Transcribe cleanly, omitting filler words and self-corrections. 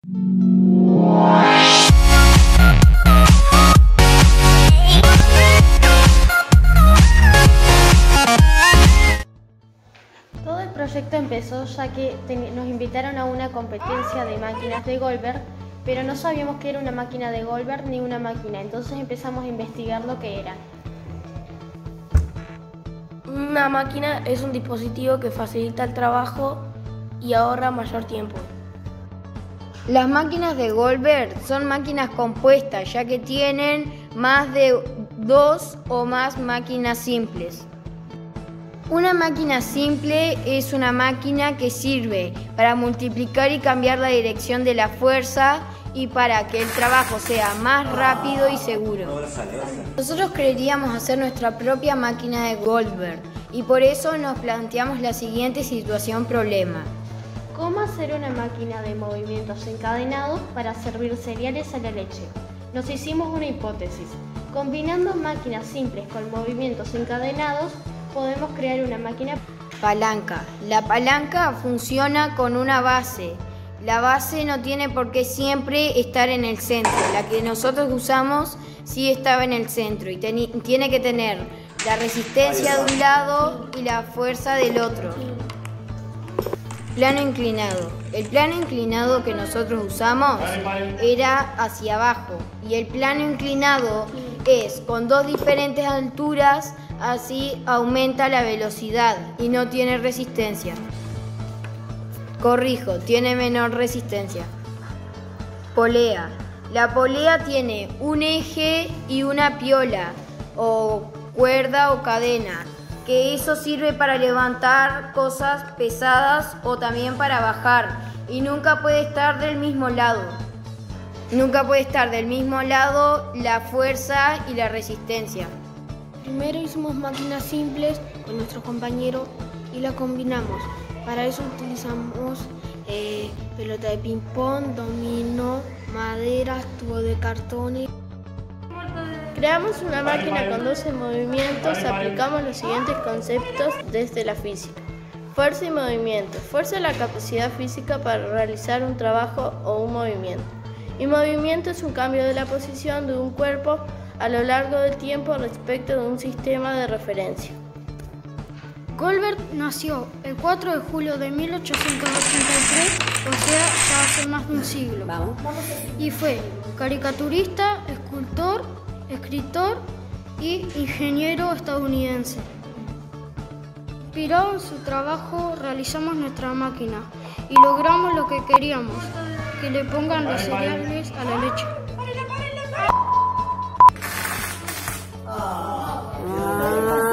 Todo el proyecto empezó ya que nos invitaron a una competencia de máquinas de Goldberg, pero no sabíamos qué era una máquina de Goldberg ni una máquina, entonces empezamos a investigar lo que era. Una máquina es un dispositivo que facilita el trabajo y ahorra mayor tiempo. Las máquinas de Goldberg son máquinas compuestas, ya que tienen más de 2 o más máquinas simples. Una máquina simple es una máquina que sirve para multiplicar y cambiar la dirección de la fuerza y para que el trabajo sea más rápido y seguro. Nosotros queríamos hacer nuestra propia máquina de Goldberg y por eso nos planteamos la siguiente situación-problema. ¿Cómo hacer una máquina de movimientos encadenados para servir cereales a la leche? Nos hicimos una hipótesis. Combinando máquinas simples con movimientos encadenados, podemos crear una máquina palanca. La palanca funciona con una base. La base no tiene por qué siempre estar en el centro. La que nosotros usamos sí estaba en el centro y tiene que tener la resistencia de un lado y la fuerza del otro. Plano inclinado. El plano inclinado que nosotros usamos era hacia abajo y el plano inclinado es con 2 diferentes alturas, así aumenta la velocidad y no tiene resistencia. Corrijo, tiene menor resistencia. Polea. La polea tiene un eje y una piola o cuerda o cadena, que eso sirve para levantar cosas pesadas o también para bajar y nunca puede estar del mismo lado. Nunca puede estar del mismo lado la fuerza y la resistencia. Primero hicimos máquinas simples con nuestro compañero y las combinamos. Para eso utilizamos pelota de ping-pong, dominó, maderas, tubo de cartón. Creamos una máquina con 12 movimientos, aplicamos los siguientes conceptos desde la física. Fuerza y movimiento. Fuerza es la capacidad física para realizar un trabajo o un movimiento. Y movimiento es un cambio de la posición de un cuerpo a lo largo del tiempo respecto de un sistema de referencia. Goldberg nació el 4 de julio de 1883, o sea, ya hace más de un siglo. Y fue caricaturista, escultor, escritor y ingeniero estadounidense. Inspirado en su trabajo, realizamos nuestra máquina y logramos lo que queríamos, que le pongan los cereales a la leche.